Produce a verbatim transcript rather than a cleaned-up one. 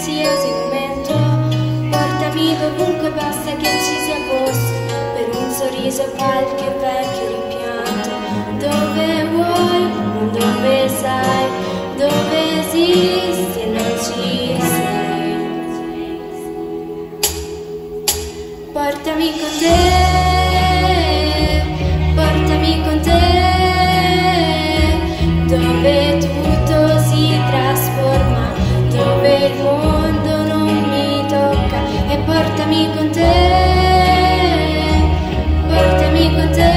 qualsiasi momento. Portami dovunque basta che ci sia posto per un sorriso, qualche vecchio rimpianto. Dove vuoi, non dove sai, dove esisti e non ci sei. Portami con te, portami con te, dove tutto si trasforma, dove il mondo non mi tocca. E portami con te, portami con te.